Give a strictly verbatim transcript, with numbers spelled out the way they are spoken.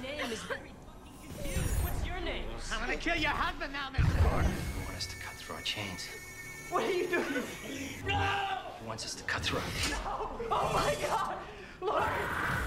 name is very confused. What's your name? I'm gonna kill your husband now, mister. He wants us to cut through our chains. What are you doing? No! He wants us to cut through our... No! Oh my God! Look!